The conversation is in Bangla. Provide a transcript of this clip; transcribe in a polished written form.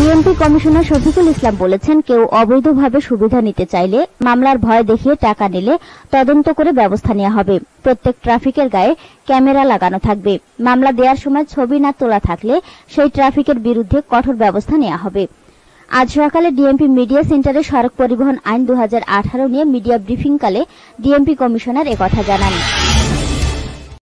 ডিএমপি কমিশনার শফিকুল ইসলাম বলেছেন, কেউ অবৈধভাবে সুবিধা নিতে চাইলে মামলার ভয় দেখিয়ে টাকা নিলে তদন্ত করে ব্যবস্থা নেওয়া হবে। প্রত্যেক ট্রাফিকের গায়ে ক্যামেরা লাগানো থাকবে। মামলা দেওয়ার সময় ছবি না তোলা থাকলে সেই ট্রাফিকের বিরুদ্ধে কঠোর ব্যবস্থা নেওয়া হবে। আজ সকালে ডিএমপি মিডিয়া সেন্টারে সড়ক পরিবহন আইন 2018 নিয়ে মিডিয়া ব্রিফিংকালে ডিএমপি কমিশনার একথা জানান।